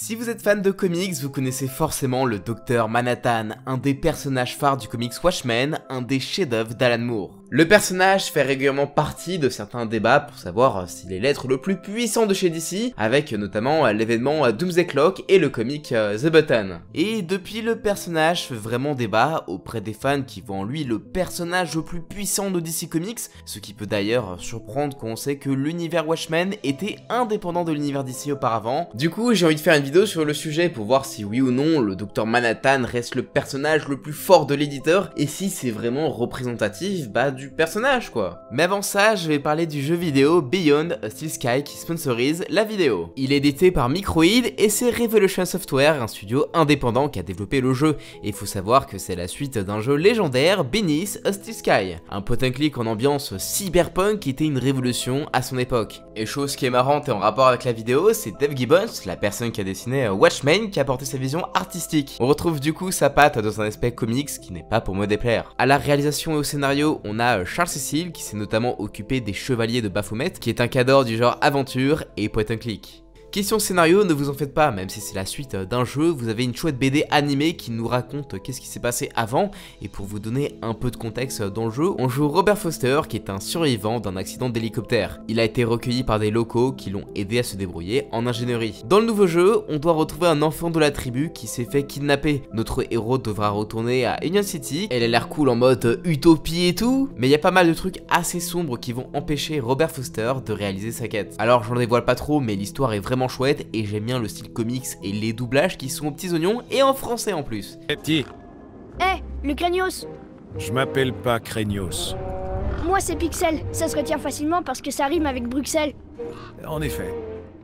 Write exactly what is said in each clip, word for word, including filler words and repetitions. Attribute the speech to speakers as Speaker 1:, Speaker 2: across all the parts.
Speaker 1: Si vous êtes fan de comics, vous connaissez forcément le Docteur Manhattan, un des personnages phares du comics Watchmen, un des chefs-d'œuvre d'Alan Moore. Le personnage fait régulièrement partie de certains débats pour savoir s'il est l'être le plus puissant de chez D C, avec notamment l'événement Doomsday Clock et le comic The Button. Et depuis, le personnage fait vraiment débat auprès des fans qui voient en lui le personnage le plus puissant de D C Comics, ce qui peut d'ailleurs surprendre quand on sait que l'univers Watchmen était indépendant de l'univers D C auparavant. Du coup, j'ai envie de faire une vidéo sur le sujet pour voir si oui ou non le Docteur Manhattan reste le personnage le plus fort de l'éditeur et si c'est vraiment représentatif bah, du personnage quoi. Mais avant ça, je vais parler du jeu vidéo Beyond a Steel Sky qui sponsorise la vidéo. Il est édité par Microïd et c'est Revolution Software, un studio indépendant qui a développé le jeu. Et il faut savoir que c'est la suite d'un jeu légendaire, Beneath a Steel Sky. Un point and click en ambiance cyberpunk qui était une révolution à son époque. Et chose qui est marrante et en rapport avec la vidéo, c'est Dave Gibbons, la personne qui a dessiné Watchmen, qui a apporté sa vision artistique. On retrouve du coup sa patte dans un aspect comics qui n'est pas pour me déplaire. À la réalisation et au scénario, on a Charles Cecil qui s'est notamment occupé des Chevaliers de Baphomet, qui est un cadre du genre aventure et point and click. Question scénario, ne vous en faites pas, même si c'est la suite d'un jeu, vous avez une chouette B D animée qui nous raconte qu'est-ce qui s'est passé avant, et pour vous donner un peu de contexte dans le jeu, on joue Robert Foster qui est un survivant d'un accident d'hélicoptère. Il a été recueilli par des locaux qui l'ont aidé à se débrouiller en ingénierie. Dans le nouveau jeu, on doit retrouver un enfant de la tribu qui s'est fait kidnapper. Notre héros devra retourner à Union City, elle a l'air cool en mode utopie et tout, mais il y a pas mal de trucs assez sombres qui vont empêcher Robert Foster de réaliser sa quête. Alors j'en dévoile pas trop, mais l'histoire est vraiment chouette et j'aime bien le style comics et les doublages qui sont aux petits oignons et en français en plus.
Speaker 2: Eh petit.
Speaker 3: Eh, hey, le Craignos.
Speaker 2: Je m'appelle pas Craignos.
Speaker 3: Moi c'est Pixel, ça se retient facilement parce que ça rime avec Bruxelles.
Speaker 2: En effet.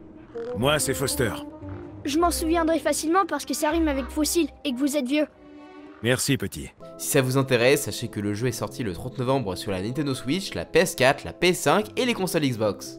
Speaker 2: Moi c'est Foster.
Speaker 3: Je m'en souviendrai facilement parce que ça rime avec fossile et que vous êtes vieux.
Speaker 2: Merci petit.
Speaker 1: Si ça vous intéresse, sachez que le jeu est sorti le trente novembre sur la Nintendo Switch, la P S quatre, la P S cinq et les consoles Xbox.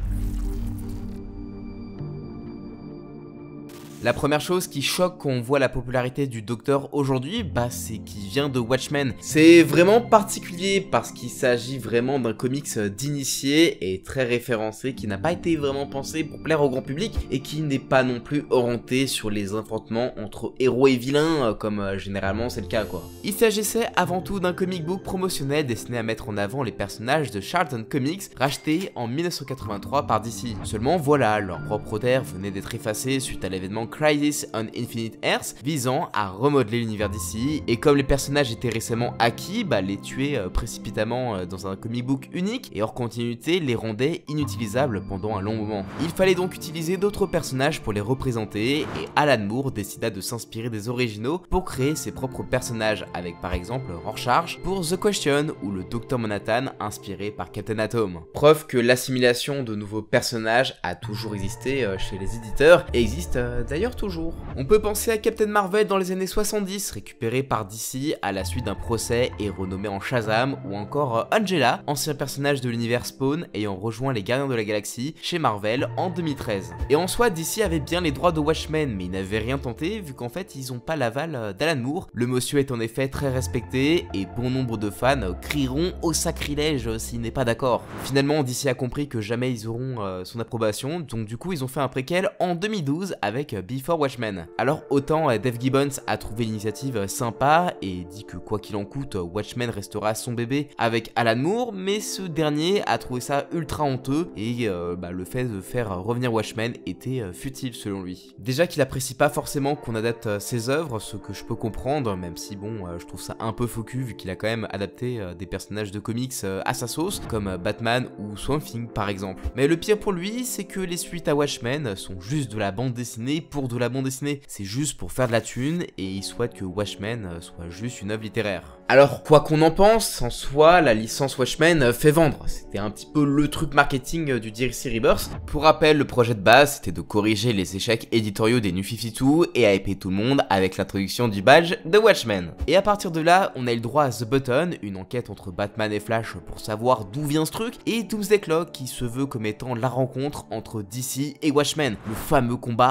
Speaker 1: La première chose qui choque quand on voit la popularité du Docteur aujourd'hui, bah c'est qu'il vient de Watchmen. C'est vraiment particulier parce qu'il s'agit vraiment d'un comics d'initié et très référencé qui n'a pas été vraiment pensé pour plaire au grand public et qui n'est pas non plus orienté sur les affrontements entre héros et vilains comme euh, généralement c'est le cas quoi. Il s'agissait avant tout d'un comic book promotionnel destiné à mettre en avant les personnages de Charlton Comics rachetés en mille neuf cent quatre-vingt-trois par D C. Seulement voilà, leur propre terre venait d'être effacée suite à l'événement Crisis on Infinite Earths visant à remodeler l'univers D C et comme les personnages étaient récemment acquis, bah les tuer euh, précipitamment euh, dans un comic book unique et hors continuité les rendait inutilisables pendant un long moment. Il fallait donc utiliser d'autres personnages pour les représenter et Alan Moore décida de s'inspirer des originaux pour créer ses propres personnages avec par exemple Rorschach pour The Question ou le Docteur Manhattan inspiré par Captain Atom. Preuve que l'assimilation de nouveaux personnages a toujours existé euh, chez les éditeurs et existe euh, d'ailleurs toujours. On peut penser à Captain Marvel dans les années soixante-dix, récupéré par D C à la suite d'un procès et renommé en Shazam, ou encore Angela, ancien personnage de l'univers Spawn ayant rejoint les Gardiens de la Galaxie chez Marvel en deux mille treize. Et en soi, D C avait bien les droits de Watchmen, mais ils n'avaient rien tenté vu qu'en fait ils ont pas l'aval d'Alan Moore. Le monsieur est en effet très respecté et bon nombre de fans crieront au sacrilège s'il n'est pas d'accord. Finalement, D C a compris que jamais ils auront euh, son approbation, donc du coup ils ont fait un préquel en deux mille douze avec Before Watchmen. Alors autant Dave Gibbons a trouvé l'initiative sympa et dit que quoi qu'il en coûte, Watchmen restera son bébé avec Alan Moore, mais ce dernier a trouvé ça ultra honteux et euh, bah, le fait de faire revenir Watchmen était euh, futile selon lui. Déjà qu'il apprécie pas forcément qu'on adapte euh, ses œuvres, ce que je peux comprendre, même si bon, euh, je trouve ça un peu faux cul vu qu'il a quand même adapté euh, des personnages de comics euh, à sa sauce, comme euh, Batman ou Swamp Thing par exemple. Mais le pire pour lui, c'est que les suites à Watchmen sont juste de la bande dessinée pour de la bande dessinée, c'est juste pour faire de la thune et il souhaite que Watchmen soit juste une œuvre littéraire. Alors quoi qu'on en pense, en soi la licence Watchmen fait vendre, c'était un petit peu le truc marketing du D C Rebirth. Pour rappel, le projet de base c'était de corriger les échecs éditoriaux des New cinquante-deux et à hyper tout le monde avec l'introduction du badge de Watchmen. Et à partir de là, on a eu le droit à The Button, une enquête entre Batman et Flash pour savoir d'où vient ce truc, et Doomsday Clock qui se veut comme étant la rencontre entre D C et Watchmen, le fameux combat entre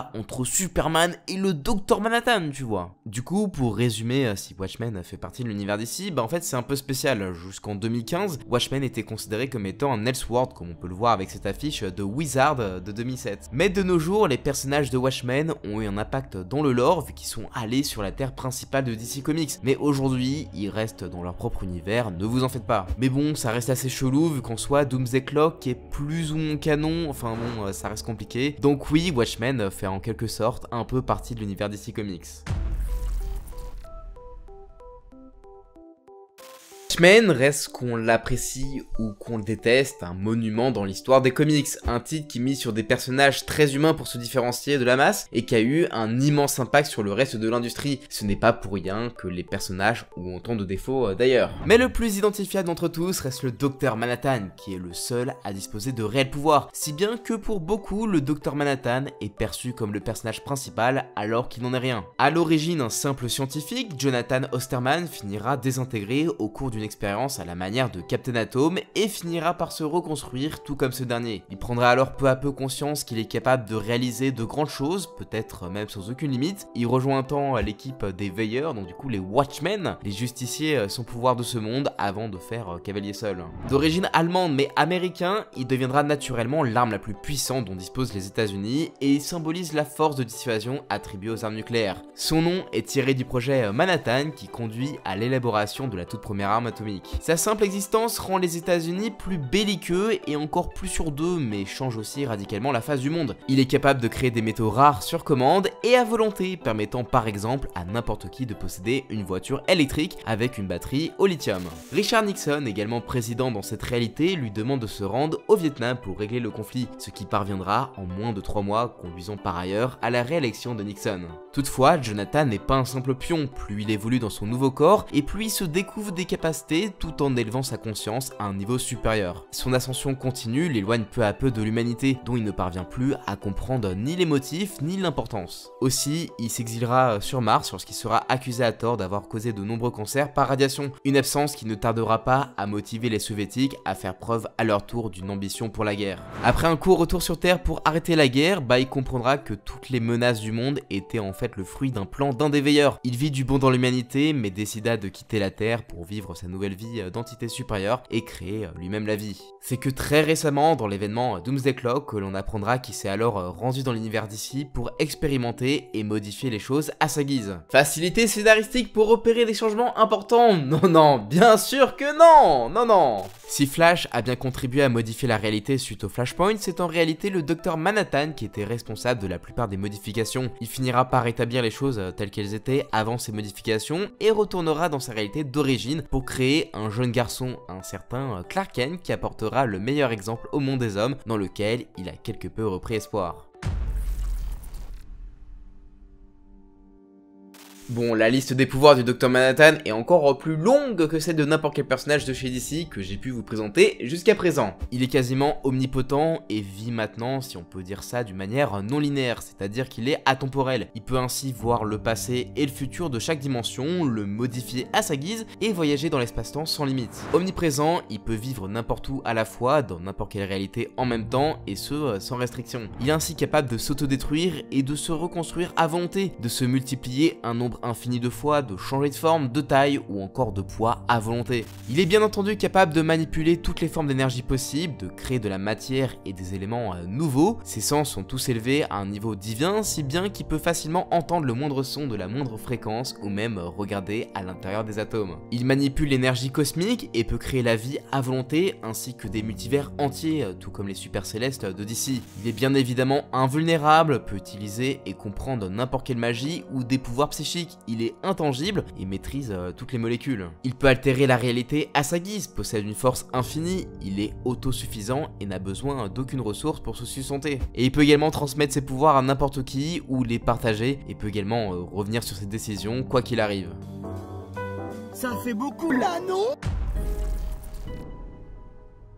Speaker 1: Superman et le docteur Manhattan, tu vois. Du coup, pour résumer, si Watchmen fait partie de l'univers D C, bah en fait c'est un peu spécial. Jusqu'en deux mille quinze, Watchmen était considéré comme étant un Elseworld, comme on peut le voir avec cette affiche de Wizard de deux mille sept. Mais de nos jours, les personnages de Watchmen ont eu un impact dans le lore, vu qu'ils sont allés sur la terre principale de D C Comics. Mais aujourd'hui, ils restent dans leur propre univers, ne vous en faites pas. Mais bon, ça reste assez chelou, vu qu'en soi, Doomsday Clock est plus ou moins canon, enfin bon, ça reste compliqué. Donc oui, Watchmen fait en quelque sorte un peu partie de l'univers D C Comics. Watchmen reste, qu'on l'apprécie ou qu'on le déteste, un monument dans l'histoire des comics, un titre qui mise sur des personnages très humains pour se différencier de la masse et qui a eu un immense impact sur le reste de l'industrie. Ce n'est pas pour rien que les personnages ont autant de défauts euh, d'ailleurs. Mais le plus identifiable d'entre tous reste le docteur Manhattan, qui est le seul à disposer de réels pouvoirs, si bien que pour beaucoup, le docteur Manhattan est perçu comme le personnage principal alors qu'il n'en est rien. À l'origine un simple scientifique, Jonathan Osterman finira désintégré au cours d'une expérience à la manière de Captain Atom et finira par se reconstruire tout comme ce dernier. Il prendra alors peu à peu conscience qu'il est capable de réaliser de grandes choses, peut-être même sans aucune limite. Il rejoint un temps l'équipe des Veilleurs, donc du coup les Watchmen, les justiciers sans pouvoir de ce monde, avant de faire cavalier seul. D'origine allemande mais américain, il deviendra naturellement l'arme la plus puissante dont disposent les États-Unis et il symbolise la force de dissuasion attribuée aux armes nucléaires. Son nom est tiré du projet Manhattan qui conduit à l'élaboration de la toute première arme atomique. Sa simple existence rend les États-Unis plus belliqueux et encore plus sur deux, mais change aussi radicalement la face du monde. Il est capable de créer des métaux rares sur commande et à volonté, permettant par exemple à n'importe qui de posséder une voiture électrique avec une batterie au lithium. Richard Nixon, également président dans cette réalité, lui demande de se rendre au Vietnam pour régler le conflit, ce qui parviendra en moins de trois mois, conduisant par ailleurs à la réélection de Nixon. Toutefois, Jonathan n'est pas un simple pion, plus il évolue dans son nouveau corps et plus il se découvre des capacités tout en élevant sa conscience à un niveau supérieur. Son ascension continue l'éloigne peu à peu de l'humanité, dont il ne parvient plus à comprendre ni les motifs ni l'importance. Aussi, il s'exilera sur Mars lorsqu'il sera accusé à tort d'avoir causé de nombreux cancers par radiation, une absence qui ne tardera pas à motiver les soviétiques à faire preuve à leur tour d'une ambition pour la guerre. Après un court retour sur Terre pour arrêter la guerre, bah il comprendra que toutes les menaces du monde étaient en fait le fruit d'un plan d'un des Veilleurs. Il vit du bon dans l'humanité, mais décida de quitter la Terre pour vivre sa nouvelle vie d'entité supérieure et créer lui-même la vie. C'est que très récemment, dans l'événement Doomsday Clock, que l'on apprendra qu'il s'est alors rendu dans l'univers D C pour expérimenter et modifier les choses à sa guise. Facilité scénaristique pour opérer des changements importants? Non, non, bien sûr que non, non, non. Si Flash a bien contribué à modifier la réalité suite au Flashpoint, c'est en réalité le docteur Manhattan qui était responsable de la plupart des modifications. Il finira par rétablir les choses telles qu'elles étaient avant ces modifications et retournera dans sa réalité d'origine pour créer un jeune garçon, un certain Clark Kent, qui apportera le meilleur exemple au monde des hommes dans lequel il a quelque peu repris espoir. Bon, la liste des pouvoirs du docteur Manhattan est encore plus longue que celle de n'importe quel personnage de chez D C que j'ai pu vous présenter jusqu'à présent. Il est quasiment omnipotent et vit maintenant, si on peut dire ça, d'une manière non linéaire, c'est-à-dire qu'il est atemporel. Il peut ainsi voir le passé et le futur de chaque dimension, le modifier à sa guise et voyager dans l'espace-temps sans limite. Omniprésent, il peut vivre n'importe où à la fois, dans n'importe quelle réalité en même temps, et ce, sans restriction. Il est ainsi capable de s'autodétruire et de se reconstruire à volonté, de se multiplier un nombre infini de fois, de changer de forme, de taille ou encore de poids à volonté. Il est bien entendu capable de manipuler toutes les formes d'énergie possibles, de créer de la matière et des éléments euh, nouveaux. Ses sens sont tous élevés à un niveau divin, si bien qu'il peut facilement entendre le moindre son de la moindre fréquence ou même euh, regarder à l'intérieur des atomes. Il manipule l'énergie cosmique et peut créer la vie à volonté ainsi que des multivers entiers, euh, tout comme les super célestes de D C. Il est bien évidemment invulnérable, peut utiliser et comprendre n'importe quelle magie ou des pouvoirs psychiques. Il est intangible et maîtrise euh, toutes les molécules. Il peut altérer la réalité à sa guise, possède une force infinie, il est autosuffisant et n'a besoin d'aucune ressource pour se sustenter. Et il peut également transmettre ses pouvoirs à n'importe qui ou les partager et peut également euh, revenir sur ses décisions quoi qu'il arrive.
Speaker 4: Ça fait beaucoup là, non ?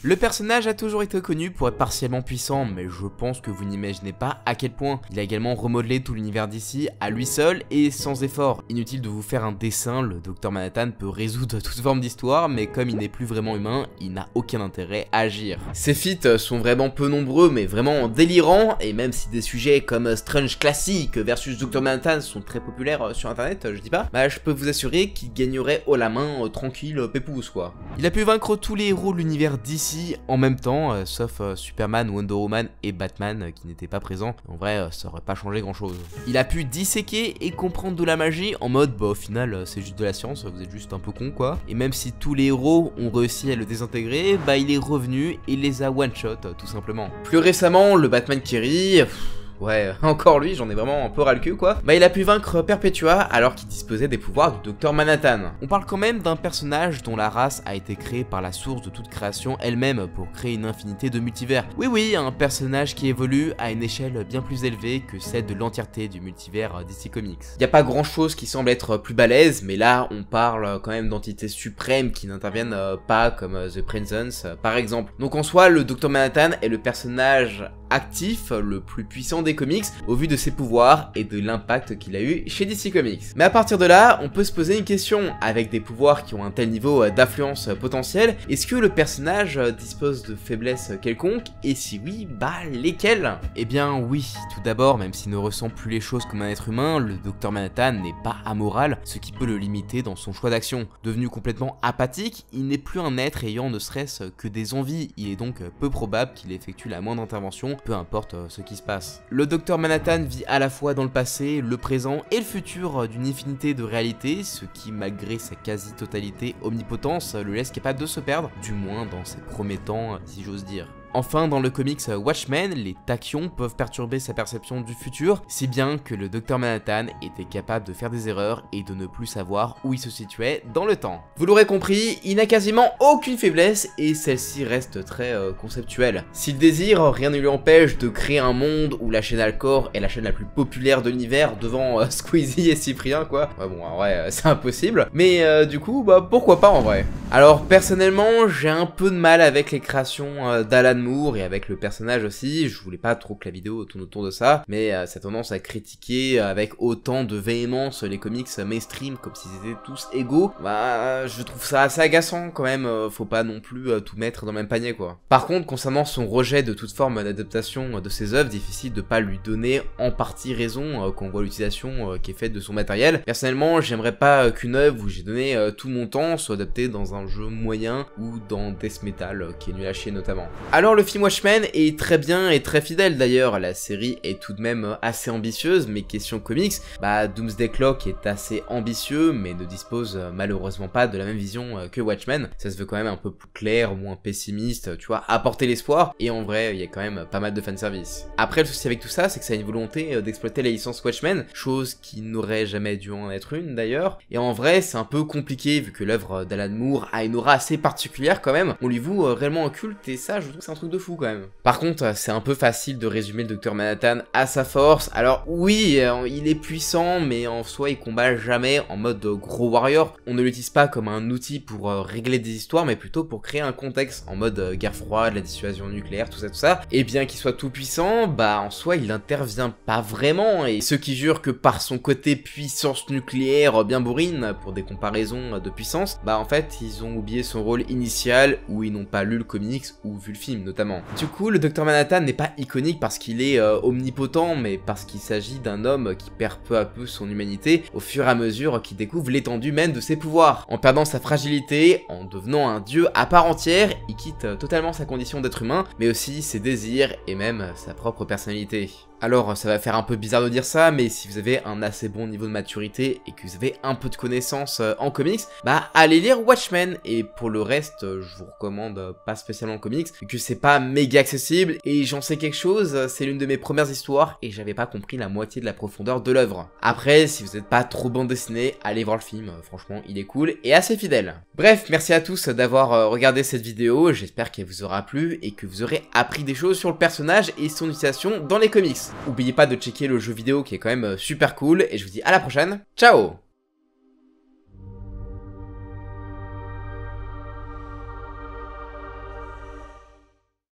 Speaker 1: Le personnage a toujours été connu pour être partiellement puissant, mais je pense que vous n'imaginez pas à quel point. Il a également remodelé tout l'univers D C à lui seul et sans effort. Inutile de vous faire un dessin, le docteur Manhattan peut résoudre toute forme d'histoire, mais comme il n'est plus vraiment humain, il n'a aucun intérêt à agir. Ses feats sont vraiment peu nombreux, mais vraiment délirants, et même si des sujets comme Strange Classic versus docteur Manhattan sont très populaires sur internet, je dis pas, bah je peux vous assurer qu'il gagnerait haut la main, euh, tranquille, euh, pépouze quoi. Il a pu vaincre tous les héros de l'univers D C en même temps, euh, sauf euh, Superman, Wonder Woman et Batman euh, qui n'étaient pas présents. En vrai, euh, ça aurait pas changé grand chose. Il a pu disséquer et comprendre de la magie en mode, bah au final, euh, c'est juste de la science, vous êtes juste un peu con quoi. Et même si tous les héros ont réussi à le désintégrer, bah il est revenu et les a one-shot euh, tout simplement. Plus récemment, le Batman qui rit... Pff, ouais, encore lui, j'en ai vraiment un peu ras le cul quoi. Bah il a pu vaincre Perpetua alors qu'il disposait des pouvoirs du docteur Manhattan. On parle quand même d'un personnage dont la race a été créée par la source de toute création elle-même pour créer une infinité de multivers. Oui oui, un personnage qui évolue à une échelle bien plus élevée que celle de l'entièreté du multivers D C Comics. Y a pas grand chose qui semble être plus balèze, mais là on parle quand même d'entités suprêmes qui n'interviennent pas comme The Presence par exemple. Donc en soi, le docteur Manhattan est le personnage actif le plus puissant des comics au vu de ses pouvoirs et de l'impact qu'il a eu chez D C Comics. Mais à partir de là, on peut se poser une question. Avec des pouvoirs qui ont un tel niveau d'influence potentielle, est-ce que le personnage dispose de faiblesses quelconques? Et si oui, bah lesquelles? Eh bien oui, tout d'abord, même s'il ne ressent plus les choses comme un être humain, le docteur Manhattan n'est pas amoral, ce qui peut le limiter dans son choix d'action. Devenu complètement apathique, il n'est plus un être ayant ne serait-ce que des envies, il est donc peu probable qu'il effectue la moindre intervention, peu importe ce qui se passe. Le docteur Manhattan vit à la fois dans le passé, le présent et le futur d'une infinité de réalités, ce qui, malgré sa quasi-totalité omnipotence, le laisse capable de se perdre, du moins dans ses premiers temps, si j'ose dire. Enfin, dans le comics Watchmen, les tachyons peuvent perturber sa perception du futur, si bien que le docteur Manhattan était capable de faire des erreurs et de ne plus savoir où il se situait dans le temps. Vous l'aurez compris, il n'a quasiment aucune faiblesse et celle-ci reste très euh, conceptuelle. S'il désire, rien ne lui empêche de créer un monde où la chaîne Alcor est la chaîne la plus populaire de l'univers devant euh, Squeezie et Cyprien quoi. Ouais, bon, en vrai, euh, c'est impossible, mais euh, du coup, bah pourquoi pas en vrai. Alors personnellement, j'ai un peu de mal avec les créations euh, d'Alan Moore et avec le personnage aussi. Je voulais pas trop que la vidéo tourne autour de ça, mais euh, ça a tendance à critiquer avec autant de véhémence les comics mainstream comme s'ils étaient tous égaux. Bah je trouve ça assez agaçant quand même, euh, faut pas non plus euh, tout mettre dans le même panier quoi. Par contre, concernant son rejet de toute forme d'adaptation de ses œuvres, difficile de pas lui donner en partie raison euh, quand on voit l'utilisation euh, qui est faite de son matériel. Personnellement, j'aimerais pas euh, qu'une œuvre où j'ai donné euh, tout mon temps soit adaptée dans un jeu moyen ou dans Death Metal euh, qui est nul à chier notamment. Alors le film Watchmen est très bien et très fidèle d'ailleurs, la série est tout de même assez ambitieuse, mais question comics, bah Doomsday Clock est assez ambitieux mais ne dispose malheureusement pas de la même vision que Watchmen. Ça se veut quand même un peu plus clair, moins pessimiste, tu vois, apporter l'espoir, et en vrai il y a quand même pas mal de fanservice. Après le souci avec tout ça, c'est que ça a une volonté d'exploiter la licence Watchmen, chose qui n'aurait jamais dû en être une d'ailleurs, et en vrai c'est un peu compliqué vu que l'œuvre d'Alan Moore a une aura assez particulière quand même, on lui voue réellement un culte et ça je trouve que c'est un truc de fou quand même. Par contre, c'est un peu facile de résumer le docteur Manhattan à sa force. Alors oui, il est puissant, mais en soi il combat jamais en mode gros warrior. On ne l'utilise pas comme un outil pour euh, régler des histoires, mais plutôt pour créer un contexte en mode euh, guerre froide, la dissuasion nucléaire, tout ça tout ça. Et bien qu'il soit tout puissant, bah en soi il intervient pas vraiment, et ceux qui jurent que par son côté puissance nucléaire bien bourrine, pour des comparaisons de puissance, bah en fait ils ont oublié son rôle initial, ou ils n'ont pas lu le comics ou vu le film notamment. Du coup, le docteur Manhattan n'est pas iconique parce qu'il est euh, omnipotent, mais parce qu'il s'agit d'un homme qui perd peu à peu son humanité au fur et à mesure qu'il découvre l'étendue même de ses pouvoirs. En perdant sa fragilité, en devenant un dieu à part entière, il quitte euh, totalement sa condition d'être humain, mais aussi ses désirs et même sa propre personnalité. Alors ça va faire un peu bizarre de dire ça, mais si vous avez un assez bon niveau de maturité et que vous avez un peu de connaissances en comics, bah allez lire Watchmen. Et pour le reste, je vous recommande pas spécialement comics, vu que c'est pas méga accessible, et j'en sais quelque chose, c'est l'une de mes premières histoires et j'avais pas compris la moitié de la profondeur de l'œuvre. Après, si vous n'êtes pas trop bande dessinée, allez voir le film, franchement il est cool et assez fidèle. Bref, merci à tous d'avoir regardé cette vidéo, j'espère qu'elle vous aura plu et que vous aurez appris des choses sur le personnage et son utilisation dans les comics. N'oubliez pas de checker le jeu vidéo qui est quand même super cool, et je vous dis à la prochaine, ciao!